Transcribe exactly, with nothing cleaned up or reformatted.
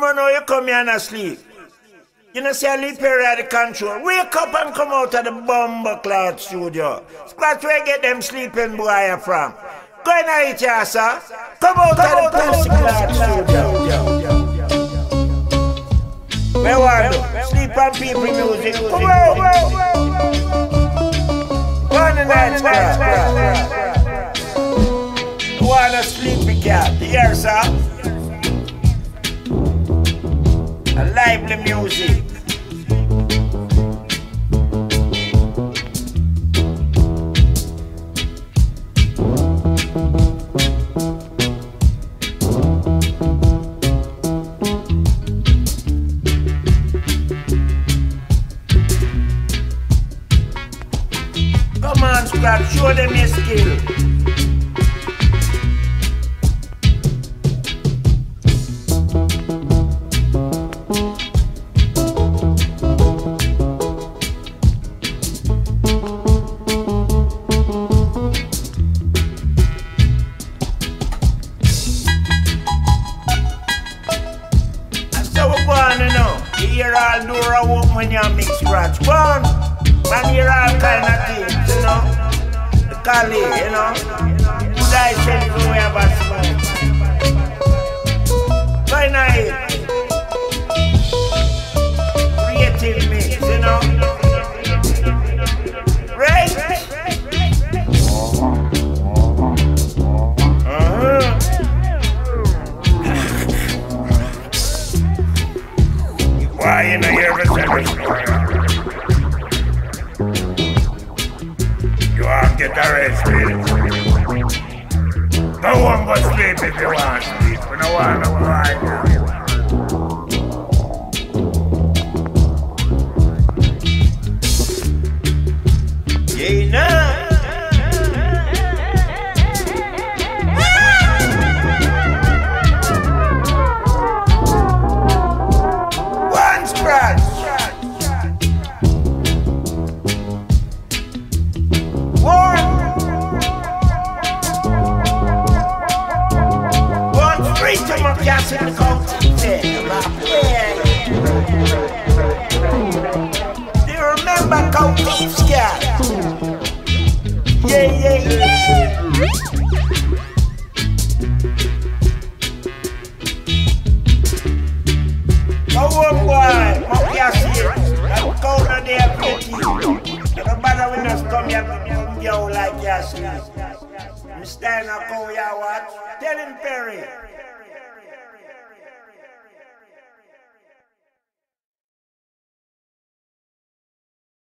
Remember now you come here and asleep. You know see a leap area at the control. Wake up and come out of the bomber cloud studio. Scratch where get them sleeping boy from. Go in and eat your sir. Come out come of the Pepsi cloud studio. Where want you? Sleep on people music. Come on. Go on the night scratch. You want a sleepy cat. Here sir. I like the music. Come on, Scrap, show them your skill. Hear all door a walk when you mix scratch. Go on, man, hear all kind of things, you know. The Cali, you know. You guys send it away about smoke. Why not it? Creative mix, you know. Right? Uh-huh. Why you know you're a service? You won't get arrested. No one but sleep if you want sleep. We don't want to right now. Yeah, nah. Gas in the county, do you remember County's cat? Yeah, yeah, yeah. Go on, boy, my gas here. I'm cold on the aperitif. No matter when us come here, come here like gas. I'm staying up, go here, what? Tell him, Perry.